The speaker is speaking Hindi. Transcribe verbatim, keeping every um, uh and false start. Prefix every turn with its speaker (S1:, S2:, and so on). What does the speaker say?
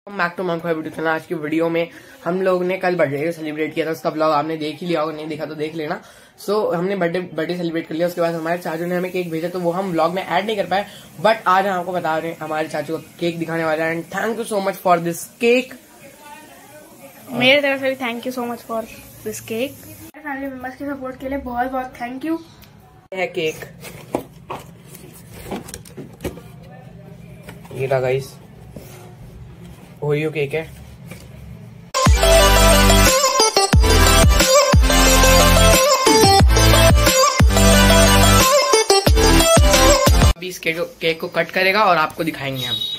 S1: Back to Monk video channel. आज की वीडियो में हम लोग ने कल बर्थडे सेलिब्रेट किया था, उसका ब्लॉग आपने देख ही लिया होगा, नहीं देखा तो देख लेना। सो so, हमने बर्थडे बर्थडे सेलिब्रेट कर लिया। उसके बाद हमारे चाचू ने हमें केक भेजा, तो वो हम ब्लॉग में ऐड नहीं कर पाए, बट आज हम आपको बता रहे हैं हमारे चाचू को केक दिखाने वाला है। And thank you so much for this cake.
S2: मेरे तरफ से भी thank you so much for this cake. Family members के सपोर्ट के लिए बहुत बहुत थैंक यू।
S1: है केक, ये रहा गाइस, ओरियो केक है। अभी इस केक को केक को कट करेगा और आपको दिखाएंगे हम।